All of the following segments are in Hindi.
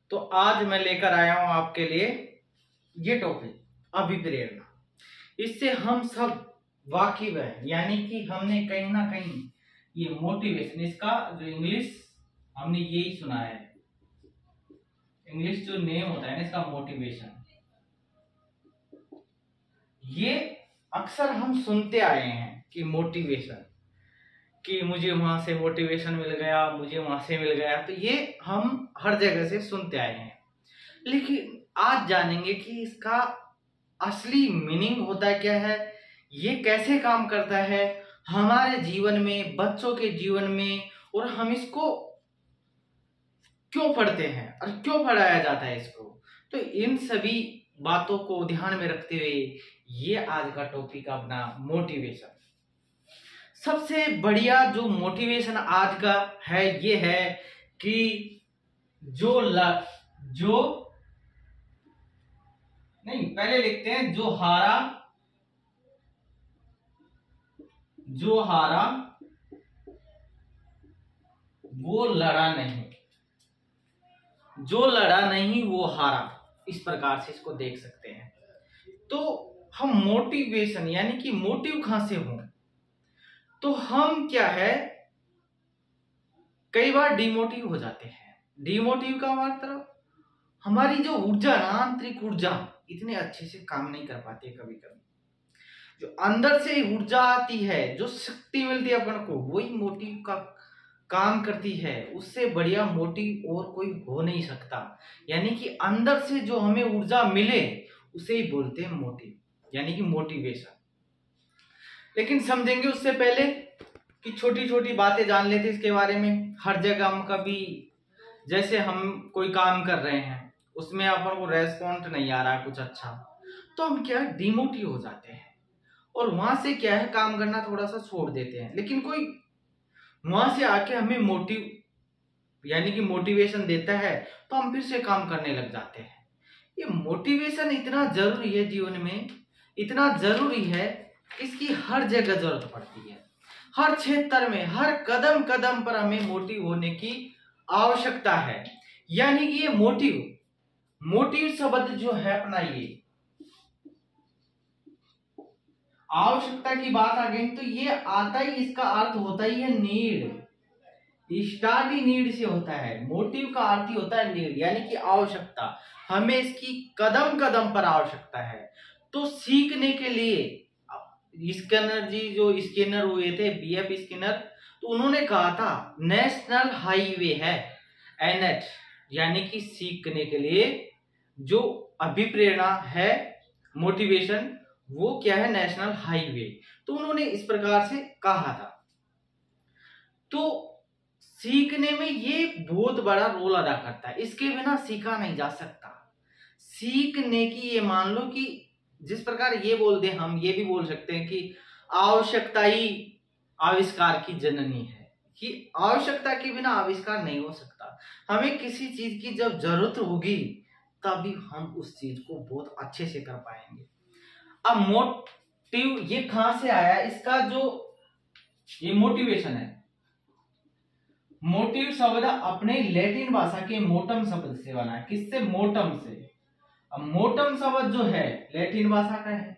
तो आज मैं लेकर आया हूं आपके लिए ये टॉपिक अभिप्रेरणा। इससे हम सब वाकिफ है, यानी कि हमने कहीं ना कहीं ये मोटिवेशन, इसका जो इंग्लिश हमने यही सुना है, इंग्लिश जो नेम होता है ना इसका मोटिवेशन, ये अक्सर हम सुनते आए हैं कि मोटिवेशन, कि मुझे वहां से मोटिवेशन मिल गया, मुझे वहां से मिल गया, तो ये हम हर जगह से सुनते आए हैं। लेकिन आज जानेंगे कि इसका असली मीनिंग होता क्या है, ये कैसे काम करता है हमारे जीवन में, बच्चों के जीवन में, और हम इसको क्यों पढ़ते हैं और क्यों पढ़ाया जाता है इसको। तो इन सभी बातों को ध्यान में रखते हुए ये आज का टॉपिक अपना मोटिवेशन। सबसे बढ़िया जो मोटिवेशन आज का है ये है कि जो नहीं, पहले लिखते हैं जो हारा वो लड़ा नहीं, जो लड़ा नहीं वो हारा, इस प्रकार से इसको देख सकते हैं। तो हम मोटिवेशन यानी कि मोटिव कहां से हो, तो हम क्या है कई बार डिमोटिव हो जाते हैं। डिमोटिव का मतलब हमारी जो ऊर्जा ना, आंतरिक ऊर्जा इतने अच्छे से काम नहीं कर पाती। कभी कभी जो अंदर से ऊर्जा आती है, जो शक्ति मिलती है अपन को, वही मोटिव का काम करती है। उससे बढ़िया मोटिव और कोई हो नहीं सकता। यानी कि अंदर से जो हमें ऊर्जा मिले उसे ही बोलते हैं मोटिव, यानी कि मोटिवेशन। लेकिन समझेंगे उससे पहले कि छोटी छोटी बातें जान लेते इसके बारे में। हर जगह हम कभी, जैसे हम कोई काम कर रहे हैं उसमें अपन को रेस्पॉन्स नहीं आ रहा है कुछ अच्छा, तो हम क्या डिमोटिव हो जाते हैं और वहां से क्या है काम करना थोड़ा सा छोड़ देते हैं। लेकिन कोई वहां से आके हमें मोटिव यानी कि मोटिवेशन देता है तो हम फिर से काम करने लग जाते हैं। ये मोटिवेशन इतना जरूरी है जीवन में, इतना जरूरी है, इसकी हर जगह जरूरत पड़ती है। हर क्षेत्र में, हर कदम कदम पर हमें मोटिव होने की आवश्यकता है। यानी कि ये मोटिव शब्द जो है अपना, ये आवश्यकता की बात आ गई तो ये आता ही, इसका अर्थ होता ही है नीड। स्टार्ट ही नीड से होता है। मोटिव का अर्थ ही होता है नीड, यानी कि आवश्यकता। हमें इसकी कदम कदम पर आवश्यकता है। तो सीखने के लिए स्किनर जी, जो स्किनर हुए थे बीएफ स्किनर, तो उन्होंने कहा था नेशनल हाईवे है एनएच, यानी कि सीखने के लिए जो अभिप्रेरणा है, मोटिवेशन, वो क्या है नेशनल हाईवे। तो उन्होंने इस प्रकार से कहा था। तो सीखने में ये बहुत बड़ा रोल अदा करता है, इसके बिना सीखा नहीं जा सकता। सीखने की ये मान लो कि जिस प्रकार ये बोल दे, हम ये भी बोल सकते हैं कि आवश्यकता ही आविष्कार की जननी है, कि आवश्यकता के बिना आविष्कार नहीं हो सकता। हमें किसी चीज की जब जरूरत होगी तभी हम उस चीज को बहुत अच्छे से कर पाएंगे। अब मोटिव ये कहां से आया, इसका जो ये मोटिवेशन है, मोटिव शब्द अपने लैटिन भाषा के मोटम शब्द से बना है। किससे? मोटम से। अब मोटम शब्द जो है लैटिन भाषा का है,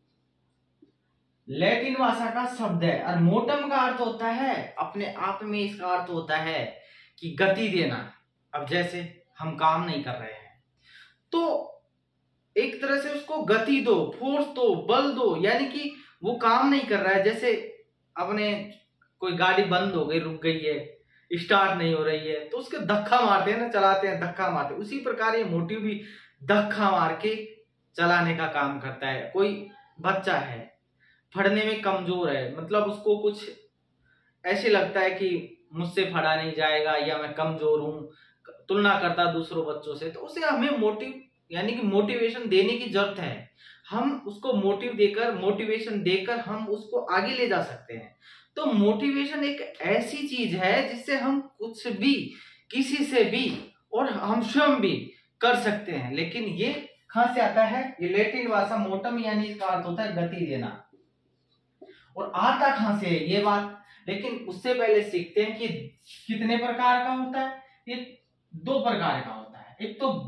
लैटिन भाषा का शब्द है, और मोटम का अर्थ होता है, अपने आप में इसका अर्थ होता है कि गति देना। अब जैसे हम काम नहीं कर रहे हैं तो एक तरह से उसको गति दो, फोर्स दो, बल दो, यानी कि वो काम नहीं कर रहा है। जैसे अपने कोई गाड़ी बंद हो गई, रुक गई है, स्टार्ट नहीं हो रही है, तो उसके धक्का मारते हैं ना, चलाते हैं धक्का मारते हैं। उसी प्रकार ये मोटिव भी धक्का मार के चलाने का काम करता है। कोई बच्चा है, पढ़ने में कमजोर है, मतलब उसको कुछ ऐसे लगता है कि मुझसे पढ़ा नहीं जाएगा या मैं कमजोर हूं, तुलना करता दूसरों बच्चों से, तो उसे हमें मोटिव यानी कि मोटिवेशन देने की जरूरत है। हम उसको मोटिव देकर, मोटिवेशन देकर हम उसको आगे ले जा सकते हैं। तो मोटिवेशन एक ऐसी चीज है जिससे हम कुछ भी, किसी से भी, और हम स्वयं भी कर सकते हैं। लेकिन ये कहां से आता है? ये लैटिन भाषा मोटम, यानी इसका अर्थ होता है गति देना। और आता कहां से है ये बात, लेकिन उससे पहले सीखते हैं कि कितने प्रकार का होता है। ये 2 प्रकार का होता है। एक तो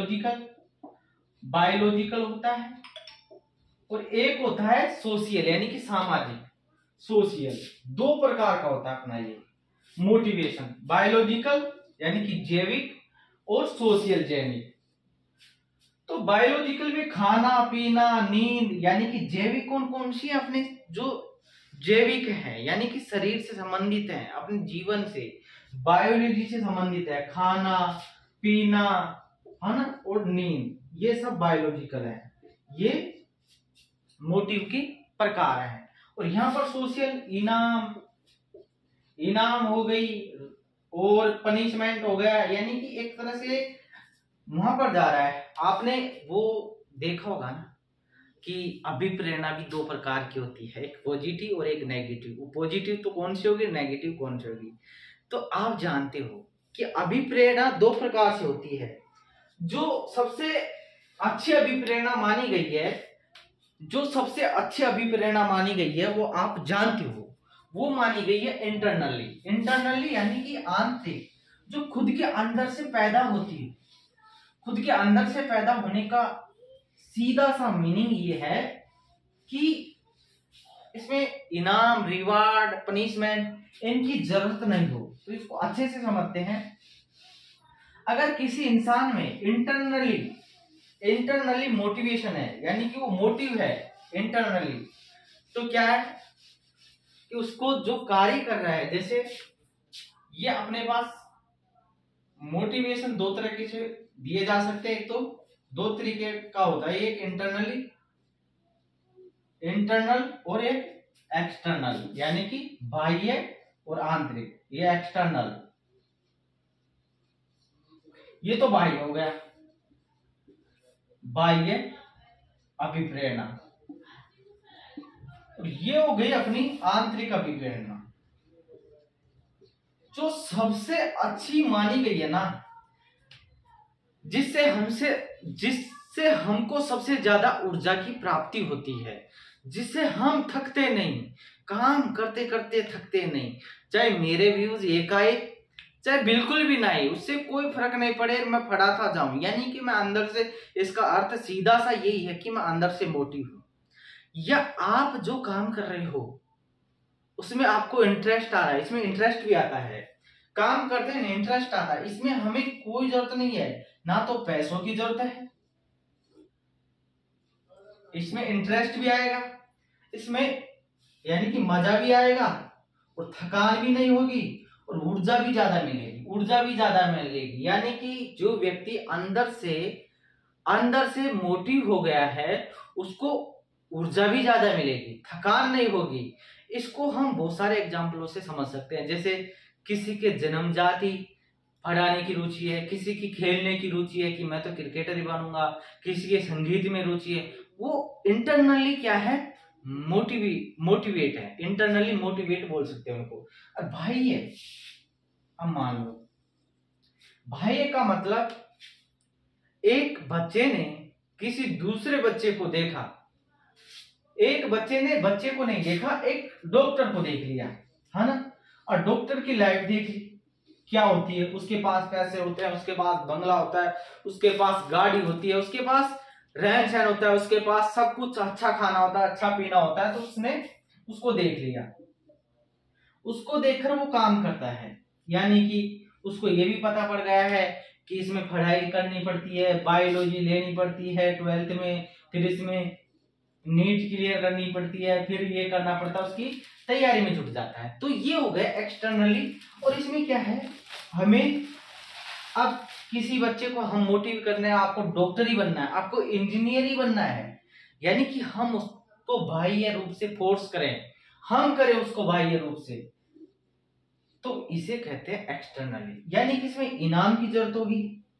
बायोलॉजिकल होता है और एक होता है सोशियल यानी कि सामाजिक। सोशियल दो प्रकार का होता है अपना ये मोटिवेशन, बायोलॉजिकल यानी कि जैविक और सोशियल जैविक। तो बायोलॉजिकल में खाना पीना नींद यानी कि जैविक कौन कौन सी है, अपने जो जैविक है यानी कि शरीर से संबंधित है, अपने जीवन से बायोलॉजी से संबंधित है, खाना पीना है ना और नींद, ये सब बायोलॉजिकल है, ये मोटिव की प्रकार है। और यहाँ पर सोशल इनाम हो गई और पनिशमेंट हो गया, यानी कि एक तरह से वहां पर जा रहा है। आपने वो देखा होगा ना कि अभिप्रेरणा भी दो प्रकार की होती है, एक पॉजिटिव और एक नेगेटिव। पॉजिटिव तो कौन सी होगी, नेगेटिव कौन सी होगी। तो आप जानते हो कि अभिप्रेरणा दो प्रकार से होती है। जो सबसे अच्छी अभिप्रेरणा मानी गई है, जो सबसे अच्छी अभिप्रेरणा मानी गई है वो आप जानते हो, वो मानी गई है इंटरनली यानी कि आंतरिक, जो खुद के अंदर से पैदा होती है। खुद के अंदर से पैदा होने का सीधा सा मीनिंग ये है कि इसमें इनाम रिवार्ड पनिशमेंट इनकी जरूरत नहीं हो। तो इसको अच्छे से समझते हैं। अगर किसी इंसान में इंटरनली मोटिवेशन है यानी कि वो मोटिव है इंटरनली, तो क्या है कि उसको जो कार्य कर रहा है, जैसे ये अपने पास मोटिवेशन दो तरीके से दिए जा सकते हैं। एक तो दो तरीके का होता है, एक इंटरनल और एक एक्सटर्नल, यानी कि बाह्य और आंतरिक। ये एक्सटर्नल, ये तो बाह्य हो गया, बाह्य अभिप्रेरणा, और ये हो गई अपनी आंतरिक अभिप्रेरणा जो सबसे अच्छी मानी गई है ना, जिससे हमको सबसे ज्यादा ऊर्जा की प्राप्ति होती है, जिससे हम थकते नहीं, काम करते करते थकते नहीं। चाहे मेरे व्यूज एकाएक चाहे बिल्कुल भी नहीं, उससे कोई फर्क नहीं पड़े, मैं पढ़ाता जाऊं, यानी कि मैं अंदर से, इसका अर्थ सीधा सा यही है कि मैं अंदर से मोटिव हूं, या आप जो काम कर रहे हो उसमें आपको इंटरेस्ट आ रहा है, इसमें इंटरेस्ट भी आता है, काम करते हैं इंटरेस्ट आता है, इसमें हमें कोई जरूरत नहीं है, ना तो पैसों की जरूरत है, इसमें इंटरेस्ट भी आएगा, इसमें यानी कि मजा भी आएगा और थकान भी नहीं होगी और ऊर्जा भी ज्यादा मिलेगी। यानी कि जो व्यक्ति अंदर से मोटिव हो गया है उसको ऊर्जा भी ज्यादा मिलेगी, थकान नहीं होगी। इसको हम बहुत सारे एग्जाम्पलों से समझ सकते हैं। जैसे किसी के जन्मजाति पढ़ाने की रुचि है, किसी की खेलने की रुचि है कि मैं तो क्रिकेटर ही बनूंगा, किसी के संगीत में रुचि है, वो इंटरनली क्या है, मोटिवेट है, इंटरनली मोटिवेट बोल सकते हैं उनको। और बाह्य, अब मान लो बाह्य का मतलब एक बच्चे ने किसी दूसरे बच्चे को देखा, एक बच्चे ने बच्चे को नहीं देखा, एक डॉक्टर को देख लिया, है ना, और डॉक्टर की लाइफ देख ली, क्या होती है, उसके पास पैसे होते हैं, उसके पास बंगला होता है, उसके पास गाड़ी होती है, उसके पास रहन सहन होता है, उसके पास सब कुछ, अच्छा खाना होता है, अच्छा पीना होता है। तो उसने उसको देख लिया, उसको देखकर वो काम करता है, यानी कि उसको ये भी पता पड़ गया है कि इसमें पढ़ाई करनी पड़ती है, बायोलॉजी लेनी पड़ती है 12th में, फिर इसमें नीट क्लियर करनी पड़ती है, फिर ये करना पड़ता है, उसकी तैयारी में जुट जाता है। तो ये हो गया एक्सटर्नली। और इसमें क्या है, हमें अब किसी बच्चे को हम मोटिव करना है, आपको डॉक्टर ही बनना है, आपको इंजीनियर ही बनना है, यानी कि हम उसको बाह्य रूप से फोर्स करें, हम करें उसको बाह्य रूप से, तो इसे कहते हैं एक्सटर्नली। यानी कि इसमें इनाम की जरूरत होगी,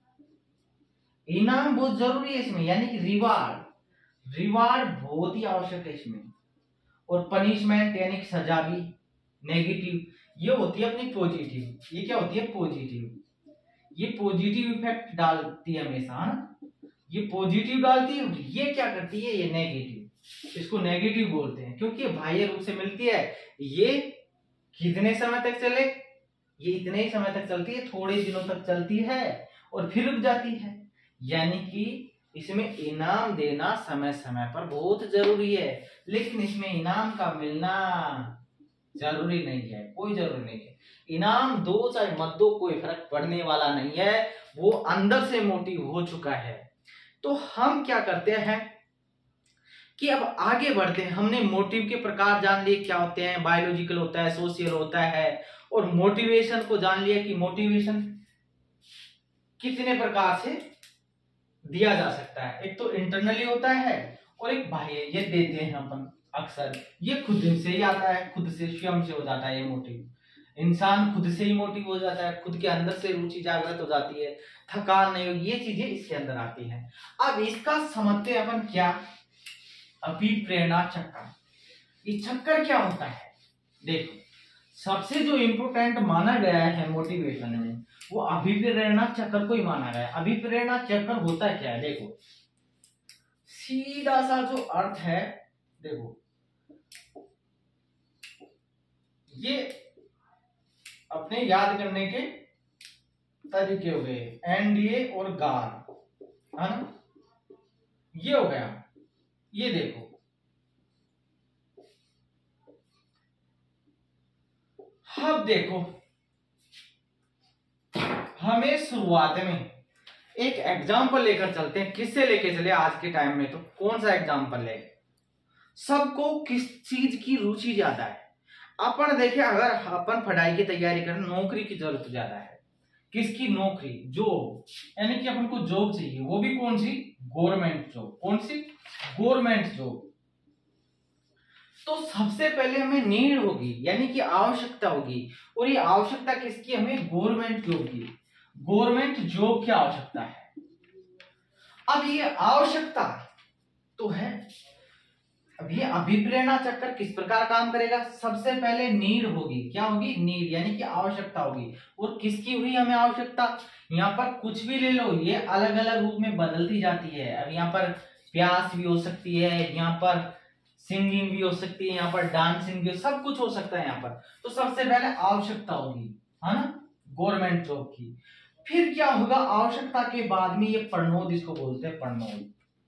इनाम बहुत जरूरी है इसमें, यानी कि रिवार्ड बहुत ही आवश्यक है इसमें। और पनिशमेंट यानी कि सजा भी नेगेटिव, ये होती है अपनी पॉजिटिव। ये क्या होती है, पॉजिटिव, ये पॉजिटिव इफेक्ट डालती है हमेशा, है ना, ये पॉजिटिव डालती है, ये क्या करती है, ये नेगेटिव, इसको नेगेटिव बोलते हैं, क्योंकि बाह्य रूप से मिलती है। ये कितने समय तक चले, ये इतने ही समय तक चलती है, थोड़े दिनों तक चलती है, और फिर रुक जाती है। यानी कि इसमें इनाम देना समय समय पर बहुत जरूरी है, लेकिन इसमें इनाम का मिलना जरूरी नहीं है, कोई जरूरी नहीं है। इनाम दो चाहे मत दो, कोई फर्क पड़ने वाला नहीं है, वो अंदर से मोटिव हो चुका है। तो हम क्या करते हैं कि अब आगे बढ़ते हैं। हमने मोटिव के प्रकार जान लिए क्या होते हैं, बायोलॉजिकल होता है, सोशल होता है, और मोटिवेशन को जान लिया कि मोटिवेशन कितने प्रकार से दिया जा सकता है। एक तो इंटरनली होता है और एक बाह्य, ये देते हैं अपन अक्सर, ये खुद से ही आता है, खुद से स्वयं से हो जाता है। ये मोटिव इंसान खुद से ही मोटिव हो जाता है, खुद के अंदर से रुचि जागृत हो जाती है, थकान नहीं होगी, ये चीजें इसके अंदर आती हैं। अब इसका समझते हैं अपन क्या, अभिप्रेरणा चक्कर। ये चक्कर क्या होता है, देखो सबसे जो इम्पोर्टेंट माना गया है मोटिवेशन में, वो अभिप्रेरणा चक्र को ही माना गया है। अभिप्रेरणा चक्र होता क्या है, देखो सीधा सा जो अर्थ है, देखो ये अपने याद करने के तरीके हो गए, एनडीए और गार, है ना, ये हो गया। ये देखो अब देखो हमें शुरुआत में एक एग्जाम्पल लेकर चलते हैं। किससे लेके चले आज के टाइम में, तो कौन सा एग्जाम्पल ले, सबको किस चीज की रुचि ज्यादा है। अपन देखे अगर अपन पढ़ाई की तैयारी करें, नौकरी की जरूरत ज्यादा है। किसकी, नौकरी, जॉब, यानी कि अपन को जॉब चाहिए, वो भी कौन सी, गवर्नमेंट जॉब। कौन सी, गवर्नमेंट जॉब। तो सबसे पहले हमें नीड होगी, यानी कि आवश्यकता होगी, और ये आवश्यकता किसकी, हमें गवर्नमेंट जॉब की, गवर्नमेंट जॉब की आवश्यकता है। अब ये आवश्यकता तो है, अब ये अभिप्रेरणा चक्र किस प्रकार काम करेगा, सबसे पहले नीड होगी, क्या होगी, नीड, यानी कि आवश्यकता होगी। और किसकी हुई हमें आवश्यकता, यहाँ पर कुछ भी ले लो, ये अलग अलग रूप में बदलती जाती है। अब यहाँ पर प्यास भी हो सकती है, यहाँ पर सिंगिंग भी हो सकती है, यहाँ पर डांसिंग भी, सब कुछ हो सकता है यहाँ पर। तो सबसे पहले आवश्यकता होगी, है ना, गवर्नमेंट जॉब की। फिर क्या होगा, आवश्यकता के बाद में ये प्रणोद, इसको बोलते हैं प्रणोद,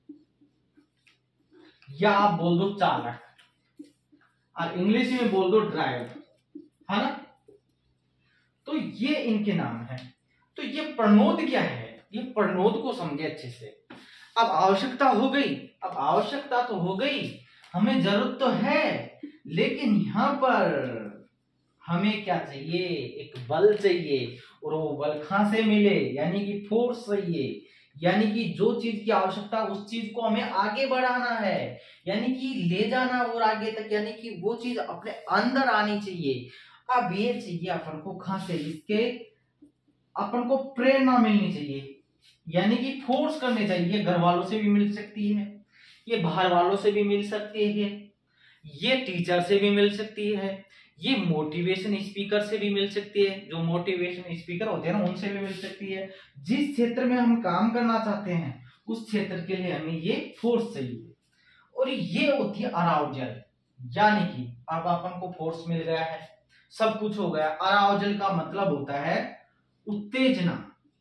या आप बोल दो चालक, और इंग्लिश में बोल दो ड्राइव, है ना। तो ये इनके नाम है। तो ये प्रणोद क्या है, ये प्रणोद को समझे अच्छे से। अब आवश्यकता हो गई, अब आवश्यकता तो हो गई, हमें जरूरत तो है, लेकिन यहां पर हमें क्या चाहिए, एक बल चाहिए, और वो बल कहां से मिले, यानी कि फोर्स चाहिए। यानी कि जो चीज की आवश्यकता, उस चीज को हमें आगे बढ़ाना है, यानी कि ले जाना और आगे तक, यानी कि वो चीज अपने अंदर आनी चाहिए। अब ये चाहिए अपन को कहां से, इसके अपन को प्रेरणा मिलनी चाहिए, यानी कि फोर्स करने चाहिए। घर वालों से भी मिल सकती है, ये बाहर वालों से भी मिल सकती है, ये टीचर से भी मिल सकती है, ये मोटिवेशन स्पीकर से भी मिल सकती है, जो मोटिवेशन स्पीकर होते हैं ना, उनसे भी मिल सकती है। जिस क्षेत्र में हम काम करना चाहते हैं, उस क्षेत्र के लिए हमें ये फोर्स चाहिए, और ये होती है अराउजल। यानी कि अब अपन को फोर्स मिल गया है, सब कुछ हो गया। अराउजल का मतलब होता है उत्तेजना,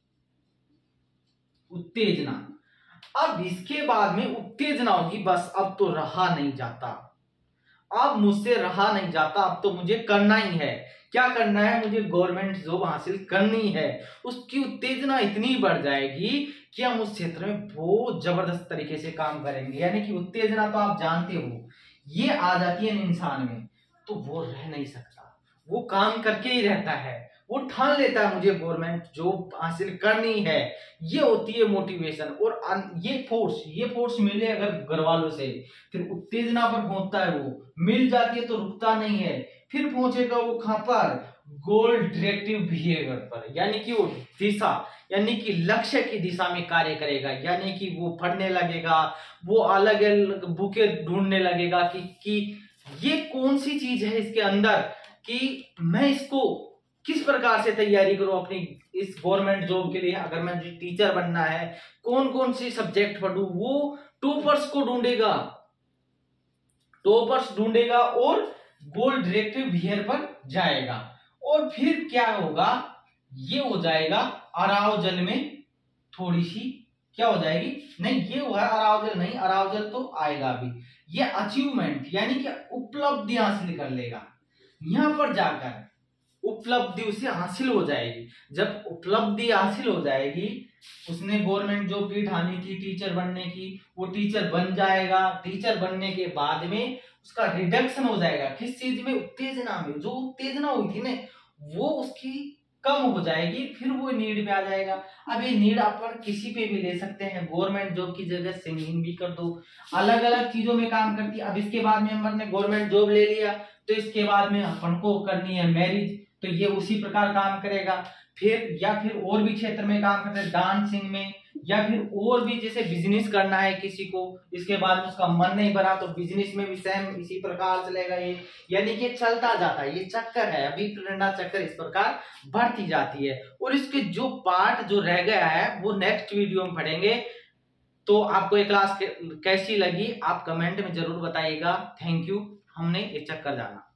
उत्तेजना। अब इसके बाद में उत्तेजना होगी, बस अब तो रहा नहीं जाता, अब मुझसे रहा नहीं जाता, अब तो मुझे करना ही है। क्या करना है, मुझे गवर्नमेंट जॉब हासिल करनी है। उसकी उत्तेजना इतनी बढ़ जाएगी कि हम उस क्षेत्र में बहुत जबरदस्त तरीके से काम करेंगे। यानी कि उत्तेजना तो आप जानते हो, ये आ जाती है इंसान में, तो वो रह नहीं सकता, वो काम करके ही रहता है, वो ठान लेता है मुझे गवर्नमेंट जॉब हासिल करनी है। ये होती है मोटिवेशन। और ये फोर्स मिले अगर घर वालों से, फिर उत्तेजना पर पहुंचता है, वो मिल जाती है तो रुकता नहीं है, फिर पहुंचेगा वो कहां पर, गोल डायरेक्टिव बिहेवियर पर, यानी कि वो दिशा, यानी कि लक्ष्य की दिशा में कार्य करेगा। यानी कि वो पढ़ने लगेगा, वो अलग अलग बुके ढूंढने लगेगा कि ये कौन सी चीज है इसके अंदर, कि मैं इसको किस प्रकार से तैयारी करूं अपनी इस गवर्नमेंट जॉब के लिए। अगर मैं टीचर बनना है, कौन कौन सी सब्जेक्ट पढ़ूं, वो टॉपर्स को ढूंढेगा, टॉपर्स ढूंढेगा और गोल डायरेक्टिव बिहेवियर पर जाएगा। और फिर क्या होगा, ये हो जाएगा अराउजल में थोड़ी सी क्या हो जाएगी, नहीं ये हुआ अराउजल, नहीं अराउजल तो आएगा अभी, ये अचीवमेंट यानी कि उपलब्धि हासिल कर लेगा, यहां पर जाकर उपलब्धि उसे हासिल हो जाएगी। जब उपलब्धि हासिल हो जाएगी, उसने गवर्नमेंट जॉब की ठानी थी टीचर बनने की, वो टीचर बन जाएगा। टीचर बनने के बाद में उसका रिडक्शन हो जाएगा, किस चीज में, उत्तेजना में। जो उत्तेजना हुई थी ना वो उसकी कम हो जाएगी, फिर वो नीड पे आ जाएगा। अब ये नीड अपन किसी पे भी ले सकते हैं, गवर्नमेंट जॉब की जगह सिंगिंग भी कर दो, अलग अलग चीजों में काम करती है। अब इसके बाद में अपन ने गवर्नमेंट जॉब ले लिया तो इसके बाद में अपन को करनी है मैरिज, तो ये उसी प्रकार काम करेगा। फिर या फिर और भी क्षेत्र में काम करते हैं, डांसिंग में, या फिर और भी जैसे बिजनेस करना है किसी को, इसके बाद में उसका मन नहीं भरा तो बिजनेस में भी सेम इसी प्रकार चलेगा ये, यानी कि चलता जाता है, ये चक्कर है। अभी प्रेरणा चक्कर इस प्रकार बढ़ती जाती है। और इसके जो पार्ट जो रह गया है वो नेक्स्ट वीडियो में पढ़ेंगे। तो आपको ये क्लास कैसी लगी आप कमेंट में जरूर बताइएगा। थैंक यू, हमने ये चक्कर जाना।